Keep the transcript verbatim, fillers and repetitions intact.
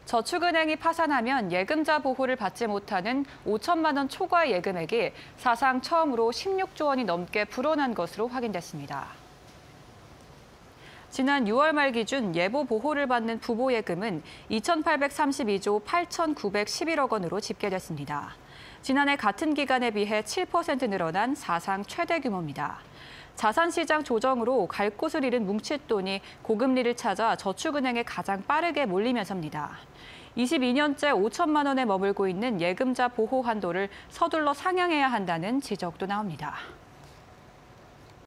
저축은행이 파산하면 예금자 보호를 받지 못하는 오천만 원 초과 예금액이 사상 처음으로 십육조 원이 넘게 불어난 것으로 확인됐습니다. 지난 유월 말 기준 예보 보호를 받는 부보 예금은 이천팔백삼십이조 팔천구백십일억 원으로 집계됐습니다. 지난해 같은 기간에 비해 칠 퍼센트 늘어난 사상 최대 규모입니다. 자산시장 조정으로 갈 곳을 잃은 뭉칫돈이 고금리를 찾아 저축은행에 가장 빠르게 몰리면서입니다. 이십이 년째 오천만 원에 머물고 있는 예금자 보호 한도를 서둘러 상향해야 한다는 지적도 나옵니다.